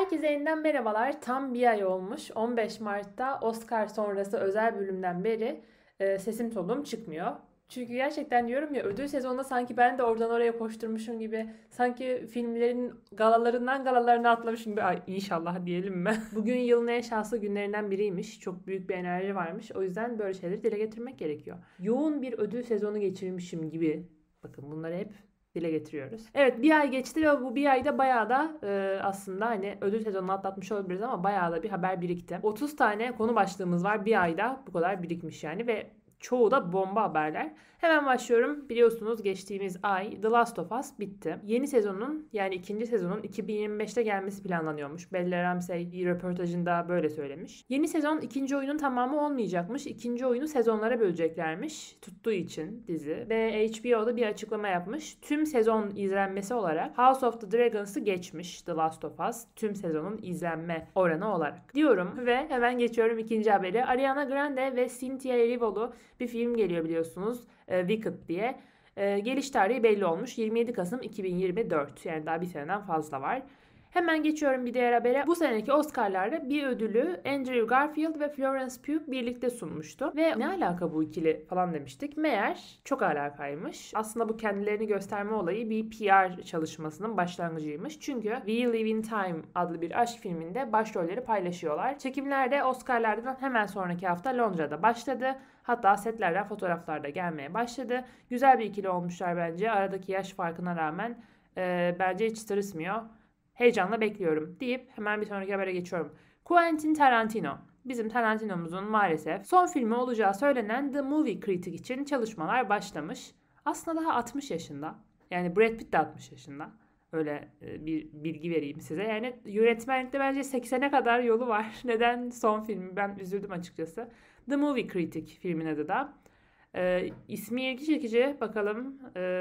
Herkese yeniden merhabalar. Tam bir ay olmuş. 15 Mart'ta Oscar sonrası özel bölümden beri sesim soluğum çıkmıyor. Çünkü gerçekten diyorum ya ödül sezonunda sanki ben de oradan oraya koşturmuşum gibi. Sanki filmlerin galalarından galalarına atlamışım gibi. Ay inşallah diyelim mi? Bugün yılın en şanslı günlerinden biriymiş. Çok büyük bir enerji varmış. O yüzden böyle şeyleri dile getirmek gerekiyor. Yoğun bir ödül sezonu geçirmişim gibi. Bakın bunları hep dile getiriyoruz. Evet bir ay geçti ve bu bir ayda bayağı da aslında hani ödül sezonunu atlatmış olabiliriz ama bayağı da bir haber birikti. 30 tane konu başlığımız var bir ayda bu kadar birikmiş yani ve çoğu da bomba haberler. Hemen başlıyorum. Biliyorsunuz geçtiğimiz ay The Last of Us bitti. Yeni sezonun yani ikinci sezonun 2025'te gelmesi planlanıyormuş. Bella Ramsey röportajında böyle söylemiş. Yeni sezon ikinci oyunun tamamı olmayacakmış. İkinci oyunu sezonlara böleceklermiş. Tuttuğu için dizi. Ve HBO'da bir açıklama yapmış. Tüm sezon izlenmesi olarak House of the Dragons'ı geçmiş The Last of Us. Tüm sezonun izlenme oranı olarak. Diyorum ve hemen geçiyorum ikinci haberi. Ariana Grande ve Cynthia Erivo'lu bir film geliyor biliyorsunuz. Wicked diye. Geliş tarihi belli olmuş. 27 Kasım 2024. Yani daha bir seneden fazla var. Hemen geçiyorum bir diğer habere. Bu seneki Oscar'larda bir ödülü Andrew Garfield ve Florence Pugh birlikte sunmuştu. Ve ne alaka bu ikili falan demiştik. Meğer çok alakaymış. Aslında bu kendilerini gösterme olayı bir PR çalışmasının başlangıcıymış. Çünkü We Live in Time adlı bir aşk filminde başrolleri paylaşıyorlar. Çekimler de Oscar'lardan hemen sonraki hafta Londra'da başladı. Hatta setlerden fotoğraflar da gelmeye başladı. Güzel bir ikili olmuşlar bence. Aradaki yaş farkına rağmen bence hiç tırsmıyor. Heyecanla bekliyorum deyip hemen bir sonraki habere geçiyorum. Quentin Tarantino. Bizim Tarantino'muzun maalesef son filmi olacağı söylenen The Movie Critic için çalışmalar başlamış. Aslında daha 60 yaşında. Yani Brad Pitt de 60 yaşında. Öyle bir bilgi vereyim size. Yani yönetmenlikte bence 80'e kadar yolu var. Neden son filmi? Ben üzüldüm açıkçası. The Movie Critic filmin adı da. İsmi ilgi çekici. Bakalım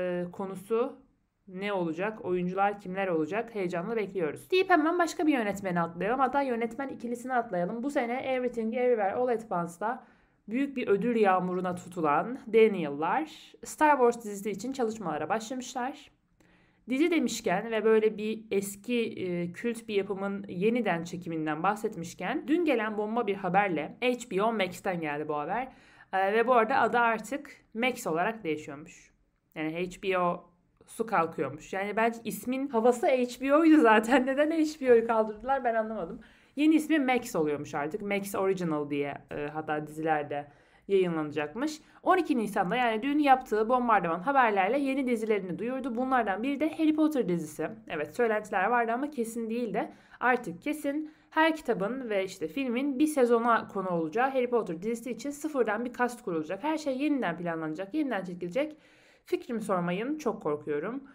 konusu ne olacak? Oyuncular kimler olacak? Heyecanla bekliyoruz. Deyip hemen başka bir yönetmeni atlayalım. Hatta yönetmen ikilisini atlayalım. Bu sene Everything Everywhere All at Once'da büyük bir ödül yağmuruna tutulan Daniel'lar Star Wars dizisi için çalışmalara başlamışlar. Dizi demişken ve böyle bir eski kült bir yapımın yeniden çekiminden bahsetmişken dün gelen bomba bir haberle HBO Max'ten geldi bu haber. Ve bu arada adı artık Max olarak değişiyormuş. Yani HBO su kalkıyormuş. Yani bence ismin havası HBO'ydu zaten. Neden HBO'yu kaldırdılar ben anlamadım. Yeni ismi Max oluyormuş artık. Max Original diye hatta dizilerde yayınlanacakmış. 12 Nisan'da yani dün yaptığı bombardıman haberlerle yeni dizilerini duyurdu. Bunlardan biri de Harry Potter dizisi. Evet söylentiler vardı ama kesin değildi. Artık kesin her kitabın ve işte filmin bir sezona konu olacağı Harry Potter dizisi için sıfırdan bir kast kurulacak. Her şey yeniden planlanacak, yeniden çekilecek. Fikrimi sormayın, çok korkuyorum.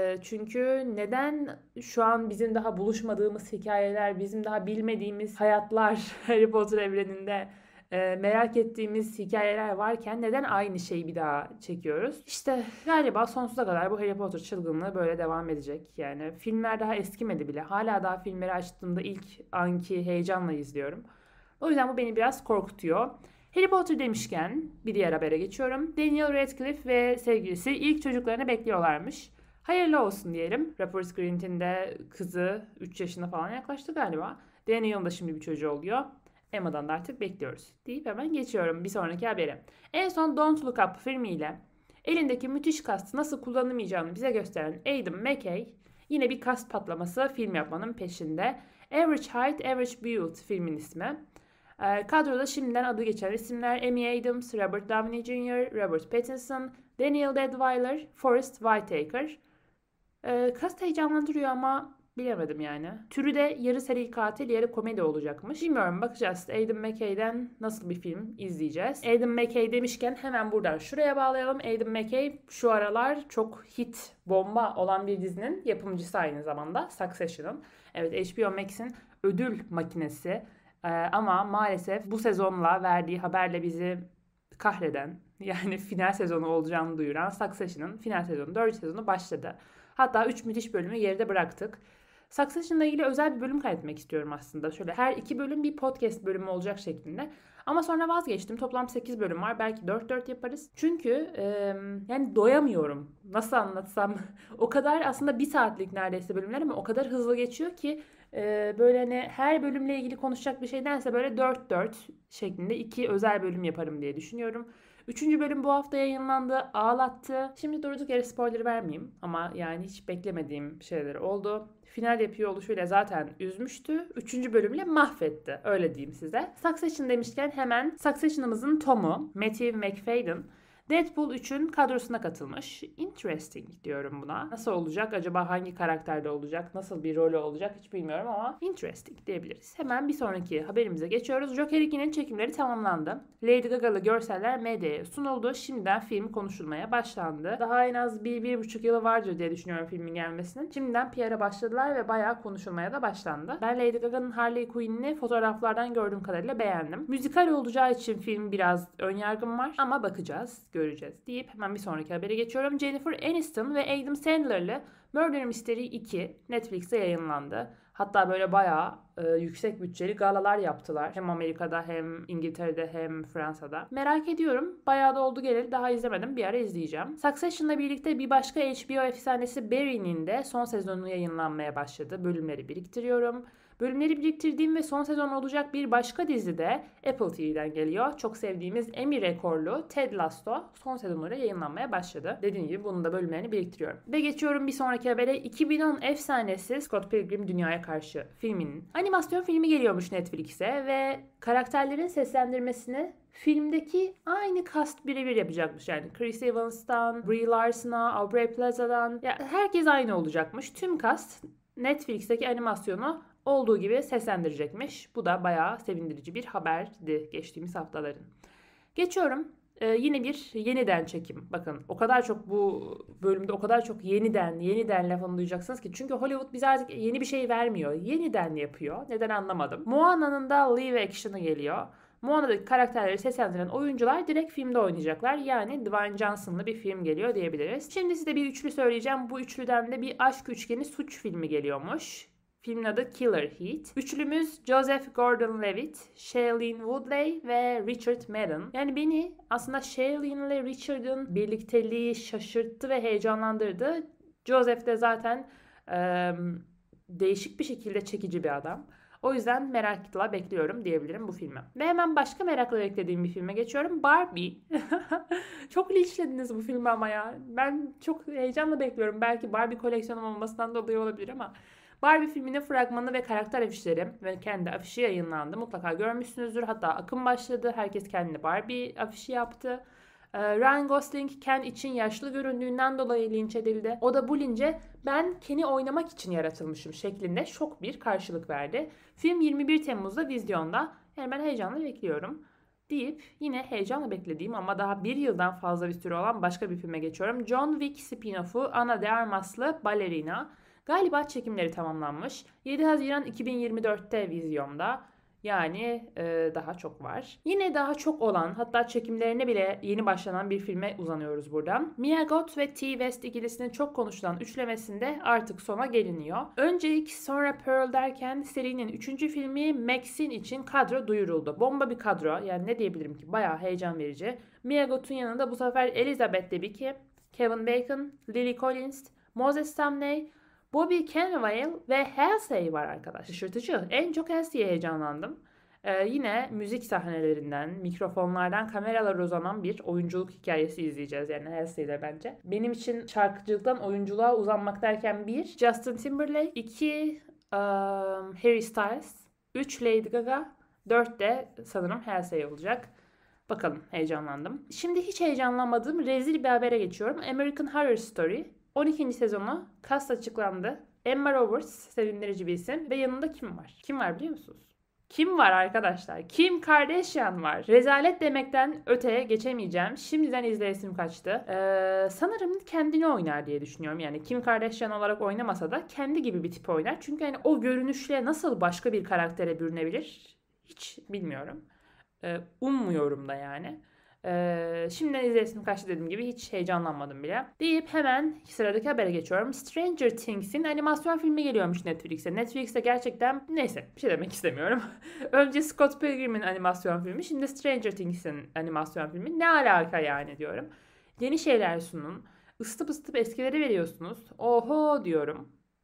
Çünkü neden şu an bizim daha buluşmadığımız hikayeler, bizim daha bilmediğimiz hayatlar Harry Potter evreninde merak ettiğimiz hikayeler varken neden aynı şeyi bir daha çekiyoruz? İşte galiba sonsuza kadar bu Harry Potter çılgınlığı böyle devam edecek. Yani filmler daha eskimedi bile. Hala daha filmleri açtığımda ilk anki heyecanla izliyorum. O yüzden bu beni biraz korkutuyor. Harry Potter demişken bir diğer habere geçiyorum. Daniel Radcliffe ve sevgilisi ilk çocuklarını bekliyorlarmış. Hayırlı olsun diyelim. Rupert Grint'in de kızı 3 yaşına falan yaklaştı galiba. Daniel'ın da şimdi bir çocuğu oluyor. Emma'dan da artık bekliyoruz deyip hemen geçiyorum bir sonraki habere. En son Don't Look Up filmiyle elindeki müthiş kastı nasıl kullanılmayacağını bize gösteren Aidan McKay yine bir kast patlaması film yapmanın peşinde. Average Height, Average Build filmin ismi. Kadroda şimdiden adı geçen isimler Amy Adams, Robert Downey Jr., Robert Pattinson, Daniel Deadwyler, Forest Whitaker. Kast heyecanlandırıyor ama bilemedim yani. Türü de yarı seri katil, yarı komedi olacakmış. Bilmiyorum bakacağız. Aidan McKay'den nasıl bir film izleyeceğiz. Aidan McKay demişken hemen buradan şuraya bağlayalım. Aidan McKay şu aralar çok hit, bomba olan bir dizinin yapımcısı aynı zamanda. Succession'ın. Evet HBO Max'in ödül makinesi. Ama maalesef bu sezonla verdiği haberle bizi kahreden yani final sezonu olacağını duyuran Succession'ın final sezonu 4. sezonu başladı. Hatta 3 müthiş bölümü geride bıraktık. Succession'la ilgili özel bir bölüm kaydetmek istiyorum aslında. Şöyle her 2 bölüm bir podcast bölümü olacak şeklinde. Ama sonra vazgeçtim. Toplam 8 bölüm var. Belki 4-4 yaparız. Çünkü yani doyamıyorum. Nasıl anlatsam. O kadar aslında 1 saatlik neredeyse bölümler ama o kadar hızlı geçiyor ki Böyle hani her bölümle ilgili konuşacak bir şeydense böyle 4-4 şeklinde 2 özel bölüm yaparım diye düşünüyorum. Üçüncü bölüm bu hafta yayınlandı. Ağlattı. Şimdi durduk yere spoiler vermeyeyim. Ama yani hiç beklemediğim şeyler oldu. Final yapıyor oluşuyla zaten üzmüştü. Üçüncü bölümle mahvetti. Öyle diyeyim size. Succession demişken hemen Succession'ımızın Tom'u Matthew Macfadyen Deadpool 3'ün kadrosuna katılmış. Interesting diyorum buna. Nasıl olacak? Acaba hangi karakterde olacak? Nasıl bir rolü olacak? Hiç bilmiyorum ama interesting diyebiliriz. Hemen bir sonraki haberimize geçiyoruz. Joker 2'nin çekimleri tamamlandı. Lady Gaga'lı görseller medyaya sunuldu. Şimdiden film konuşulmaya başlandı. Daha en az 1-1,5 yılı vardır diye düşünüyorum filmin gelmesinin. Şimdiden PR'a başladılar ve bayağı konuşulmaya da başlandı. Ben Lady Gaga'nın Harley Quinn'ini fotoğraflardan gördüğüm kadarıyla beğendim. Müzikal olacağı için film biraz önyargım var ama bakacağız, göreceğiz deyip hemen bir sonraki habere geçiyorum. Jennifer Aniston ve Adam Sandler'lı Murder Mystery 2 Netflix'te yayınlandı. Hatta böyle bayağı yüksek bütçeli galalar yaptılar. Hem Amerika'da hem İngiltere'de hem Fransa'da. Merak ediyorum. Bayağı da oldu geleli. Daha izlemedim. Bir ara izleyeceğim. Succession'la birlikte bir başka HBO efsanesi Barry'nin de son sezonu yayınlanmaya başladı. Bölümleri biriktiriyorum. Bölümleri biriktirdiğim ve son sezon olacak bir başka dizi de Apple TV'den geliyor. Çok sevdiğimiz Emmy rekorlu Ted Lasso son sezonuyla yayınlanmaya başladı. Dediğim gibi bunun da bölümlerini biriktiriyorum. Ve geçiyorum bir sonraki habere. 2010 efsanesi Scott Pilgrim Dünyaya Karşı filminin animasyon filmi geliyormuş Netflix'e ve karakterlerin seslendirmesini filmdeki aynı cast birebir yapacakmış. Yani Chris Evans'tan, Brie Larson'a, Aubrey Plaza'dan ya herkes aynı olacakmış. Tüm cast Netflix'teki animasyonu olduğu gibi seslendirecekmiş. Bu da bayağı sevindirici bir haberdi geçtiğimiz haftaların. Geçiyorum. Yine bir yeniden çekim. Bakın o kadar çok bu bölümde o kadar çok yeniden lafını duyacaksınız ki. Çünkü Hollywood bize artık yeni bir şey vermiyor. Yeniden yapıyor. Neden anlamadım. Moana'nın da live action'ı geliyor. Moana'daki karakterleri seslendiren oyuncular direkt filmde oynayacaklar. Yani Dwayne Johnson'lı bir film geliyor diyebiliriz. Şimdi size bir üçlü söyleyeceğim. Bu üçlüden de bir aşk üçgeni suç filmi geliyormuş. Filmin adı Killer Heat. Üçlümüz Joseph Gordon-Levitt, Shailene Woodley ve Richard Madden. Yani beni aslında Shailene ile Richard'ın birlikteliği şaşırttı ve heyecanlandırdı. Joseph de zaten değişik bir şekilde çekici bir adam. O yüzden merakla bekliyorum diyebilirim bu filmi. Ve hemen başka merakla beklediğim bir filme geçiyorum. Barbie. Çok linçlediniz bu filmi ama ya. Ben çok heyecanla bekliyorum. Belki Barbie koleksiyonum olmasından dolayı olabilir ama Barbie filminin fragmanı ve karakter afişleri ve kendi afişi yayınlandı. Mutlaka görmüşsünüzdür. Hatta akım başladı. Herkes kendine Barbie afişi yaptı. Ryan Gosling Ken için yaşlı göründüğünden dolayı linç edildi. O da bu lince ben Ken'i oynamak için yaratılmışım şeklinde şok bir karşılık verdi. Film 21 Temmuz'da vizyonda. Yani ben heyecanla bekliyorum deyip yine heyecanla beklediğim ama daha bir yıldan fazla bir süre olan başka bir filme geçiyorum. John Wick spin-off'u Ana de Armas'lı Ballerina. Galiba çekimleri tamamlanmış. 7 Haziran 2024'te vizyonda. Yani daha çok var. Yine daha çok olan hatta çekimlerine bile yeni başlanan bir filme uzanıyoruz buradan. Mia Goth ve T. West ikilisinin çok konuşulan üçlemesinde artık sona geliniyor. Önce X sonra Pearl derken serinin 3. filmi Maxine için kadro duyuruldu. Bomba bir kadro yani ne diyebilirim ki bayağı heyecan verici. Mia Goth'un yanında bu sefer Elizabeth Debicki, Kevin Bacon, Lily Collins, Moses Sumney, Bobby Cannavale ve Halsey var arkadaş. Şaşırtıcı. En çok Halsey'e heyecanlandım. Yine müzik sahnelerinden, mikrofonlardan kameralara uzanan bir oyunculuk hikayesi izleyeceğiz yani Halsey'de bence. Benim için şarkıcılıktan oyunculuğa uzanmak derken 1. Justin Timberlake, 2. Harry Styles, 3. Lady Gaga, 4 de sanırım Halsey olacak. Bakalım heyecanlandım. Şimdi hiç heyecanlanmadığım rezil bir habere geçiyorum. American Horror Story 12. sezonu cast açıklandı. Emma Roberts sevindirici bir isim ve yanında kim var? Kim var biliyor musunuz? Kim var arkadaşlar? Kim Kardashian var. Rezalet demekten öteye geçemeyeceğim. Şimdiden izleyesim kaçtı. Sanırım kendini oynar diye düşünüyorum. Yani Kim Kardashian olarak oynamasa da kendi gibi bir tip oynar. Çünkü hani o görünüşle nasıl başka bir karaktere bürünebilir? Hiç bilmiyorum. Ummuyorum da yani. Şimdiden izleyesim kaçtı dediğim gibi hiç heyecanlanmadım bile. Deyip hemen sıradaki habere geçiyorum. Stranger Things'in animasyon filmi geliyormuş Netflix'e. Netflix'te gerçekten neyse bir şey demek istemiyorum. Önce Scott Pilgrim'in animasyon filmi, şimdi Stranger Things'in animasyon filmi. Ne alaka yani diyorum. Yeni şeyler sunun. Isıtıp ısıtıp eskileri veriyorsunuz. Oho diyorum.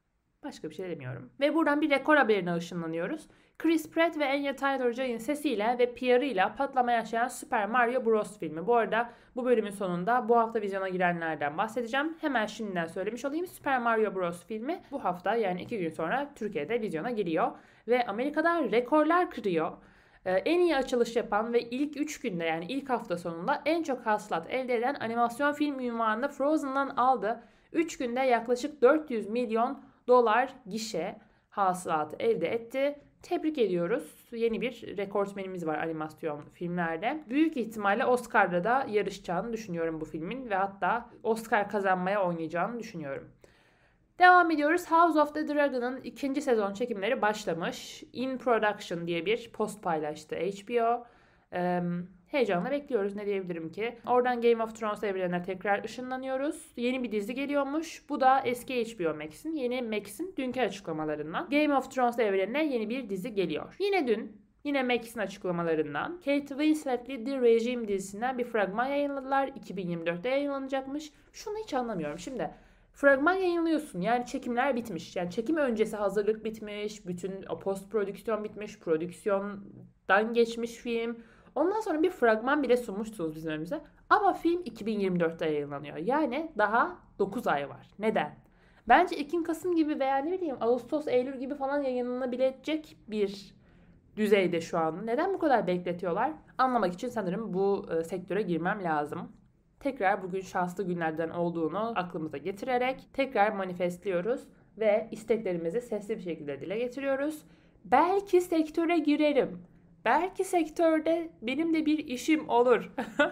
Başka bir şey demiyorum. Ve buradan bir rekor haberine ışınlanıyoruz. Chris Pratt ve Anya Taylor-Joy'un sesiyle ve PR'ıyla patlama yaşayan Super Mario Bros. Filmi. Bu arada bu bölümün sonunda bu hafta vizyona girenlerden bahsedeceğim. Hemen şimdiden söylemiş olayım. Super Mario Bros. Filmi bu hafta yani 2 gün sonra Türkiye'de vizyona giriyor. Ve Amerika'da rekorlar kırıyor. En iyi açılış yapan ve ilk 3 günde yani ilk hafta sonunda en çok hasılat elde eden animasyon film ünvanını Frozen'dan aldı. 3 günde yaklaşık 400 milyon dolar gişe hasılatı elde etti. Tebrik ediyoruz. Yeni bir rekortmenimiz var animasyon filmlerde. Büyük ihtimalle Oscar'da da yarışacağını düşünüyorum bu filmin ve hatta Oscar kazanmaya oynayacağını düşünüyorum. Devam ediyoruz. House of the Dragon'ın 2. sezon çekimleri başlamış. In Production diye bir post paylaştı HBO. Heyecanla bekliyoruz, ne diyebilirim ki. Oradan Game of Thrones evrenine tekrar ışınlanıyoruz. Yeni bir dizi geliyormuş. Bu da eski HBO Max'in, yeni Max'in dünkü açıklamalarından. Game of Thrones evrenine yeni bir dizi geliyor. Yine Max'in açıklamalarından Kate Winslet'li The Regime dizisinden bir fragman yayınladılar. 2024'te yayınlanacakmış. Şunu hiç anlamıyorum. Şimdi fragman yayınlıyorsun. Yani çekimler bitmiş. Yani çekim öncesi hazırlık bitmiş. Bütün post prodüksiyon bitmiş. Prodüksiyondan geçmiş film. Ondan sonra bir fragman bile sunmuşsunuz bizim önümüze. Ama film 2024'te yayınlanıyor. Yani daha 9 ay var. Neden? Bence Ekim, Kasım gibi veya ne bileyim Ağustos, Eylül gibi falan yayınlanabilecek bir düzeyde şu an. Neden bu kadar bekletiyorlar? Anlamak için sanırım bu sektöre girmem lazım. Tekrar bugün şanslı günlerden olduğunu aklımıza getirerek tekrar manifestliyoruz ve isteklerimizi sesli bir şekilde dile getiriyoruz. Belki sektöre girerim. Belki sektörde benim de bir işim olur.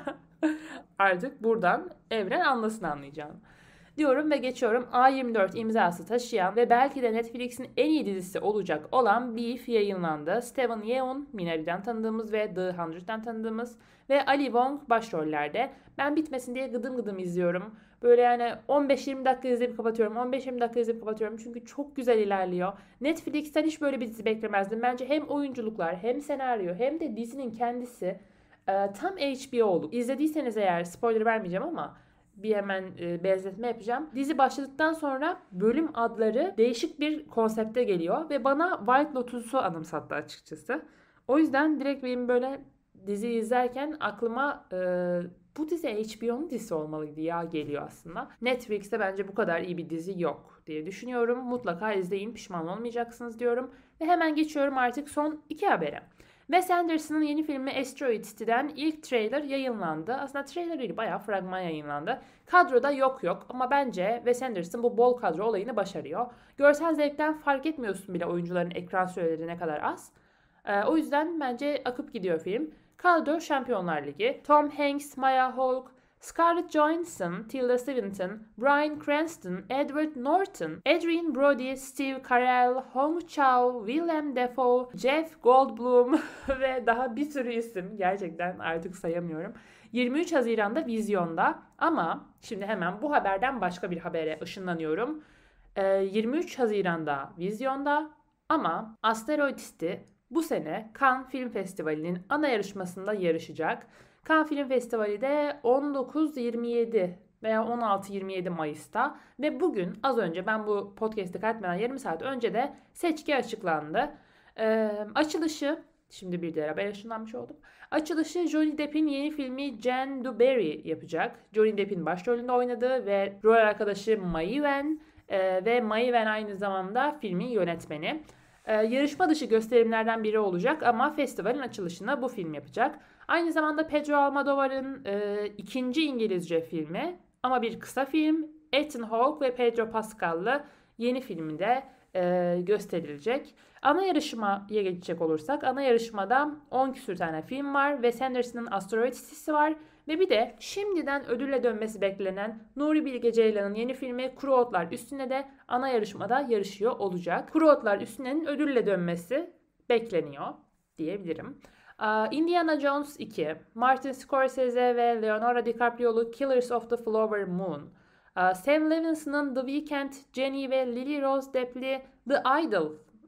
Artık buradan evren anlasın anlayacağım. Diyorum ve geçiyorum. A24 imzası taşıyan ve belki de Netflix'in en iyi dizisi olacak olan Beef yayınlandı. Steven Yeun, Minari'den tanıdığımız ve The 100'den tanıdığımız ve Ali Wong başrollerde. Ben bitmesin diye gıdım gıdım izliyorum. Böyle yani 15-20 dakika izleyip kapatıyorum. 15-20 dakika izleyip kapatıyorum. Çünkü çok güzel ilerliyor. Netflix'ten hiç böyle bir dizi beklemezdim. Bence hem oyunculuklar hem senaryo hem de dizinin kendisi tam HBO'luk. İzlediyseniz eğer spoiler vermeyeceğim ama bir hemen benzetme yapacağım. Dizi başladıktan sonra bölüm adları değişik bir konsepte geliyor ve bana White Lotus'u anımsattı açıkçası. O yüzden direkt benim böyle dizi izlerken aklıma bu dizi HBO'nun dizisi olmalıydı ya geliyor aslında. Netflix'te bence bu kadar iyi bir dizi yok diye düşünüyorum. Mutlaka izleyin, pişman olmayacaksınız diyorum. Ve hemen geçiyorum artık son 2 habere. Wes Anderson'ın yeni filmi Asteroid City'den ilk trailer yayınlandı. Aslında trailer değil, bayağı fragman yayınlandı. Kadroda yok ama bence Wes Anderson bu bol kadro olayını başarıyor. Görsel zevkten fark etmiyorsun bile oyuncuların ekran süreleri ne kadar az. O yüzden bence akıp gidiyor film. Kadro Şampiyonlar Ligi. Tom Hanks, Maya Hawke, Scarlett Johansson, Tilda Swinton, Bryan Cranston, Edward Norton, Adrien Brody, Steve Carell, Hong Chau, Willem Dafoe, Jeff Goldblum ve daha bir sürü isim, gerçekten artık sayamıyorum. 23 Haziran'da vizyonda ama şimdi hemen bu haberden başka bir habere ışınlanıyorum. 23 Haziran'da vizyonda ama Asteroid City bu sene Cannes Film Festivali'nin ana yarışmasında yarışacak. Cannes Film Festivali de 19-27 veya 16-27 Mayıs'ta ve bugün az önce ben bu podcast'i kaydetmeden yarım saat önce de seçki açıklandı. Açılışı, şimdi bir diğer haber yaşanmış oldum. Açılışı Johnny Depp'in yeni filmi Jane du Barry yapacak. Johnny Depp'in başrolünde oynadığı ve rol arkadaşı Mai Wen ve Mai Wen aynı zamanda filmin yönetmeni. Yarışma dışı gösterimlerden biri olacak ama festivalin açılışında bu film yapacak. Aynı zamanda Pedro Almodovar'ın ikinci İngilizce filmi ama bir kısa film Ethan Hawke ve Pedro Pascal'lı yeni filminde gösterilecek. Ana yarışmaya geçecek olursak ana yarışmada 10 küsür tane film var ve Sanders'ın Asteroid City'si var. Ve bir de şimdiden ödülle dönmesi beklenen Nuri Bilge Ceylan'ın yeni filmi Kuru Otlar Üstüne de ana yarışmada yarışıyor olacak. Kuru Otlar Üstüne'nin ödülle dönmesi bekleniyor diyebilirim. Indiana Jones 2, Martin Scorsese ve Leonardo DiCaprio'lu Killers of the Flower Moon, Sam Levinson'ın The Weeknd, Jenny ve Lily Rose Depp'li The Idol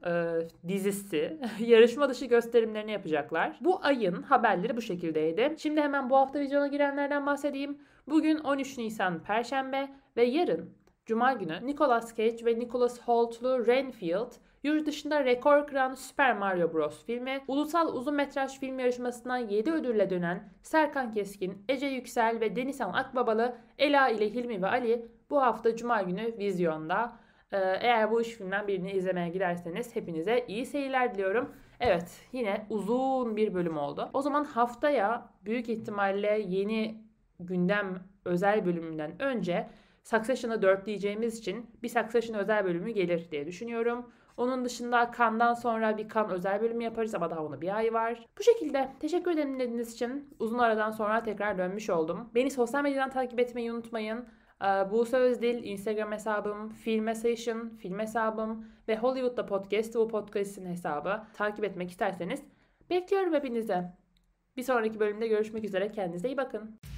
dizisi yarışma dışı gösterimlerini yapacaklar. Bu ayın haberleri bu şekildeydi. Şimdi hemen bu hafta vizyona girenlerden bahsedeyim. Bugün 13 Nisan Perşembe ve yarın Cuma günü Nicolas Cage ve Nicholas Holt'lu Renfield, yurt dışında rekor kıran Super Mario Bros. Filmi, ulusal uzun metraj film yarışmasından 7 ödülle dönen Serkan Keskin, Ece Yüksel ve Denizhan Akbabalı Ela ile Hilmi ve Ali bu hafta Cuma günü vizyonda. Eğer bu üç filmden birini izlemeye giderseniz hepinize iyi seyirler diliyorum. Evet, yine uzun bir bölüm oldu. O zaman haftaya büyük ihtimalle yeni gündem özel bölümünden önce Succession'ı dörtleyeceğimiz için bir Succession özel bölümü gelir diye düşünüyorum. Onun dışında Cannes'dan sonra bir Cannes özel bölümü yaparız ama daha ona bir ay var. Bu şekilde teşekkür ederim dinlediğiniz için. Uzun aradan sonra tekrar dönmüş oldum. Beni sosyal medyadan takip etmeyi unutmayın. Buse Özdil Instagram hesabım, Filmation film hesabım ve Hollywood'da podcast, bu podcast'in hesabı. Takip etmek isterseniz bekliyorum hepinizi. Bir sonraki bölümde görüşmek üzere. Kendinize iyi bakın.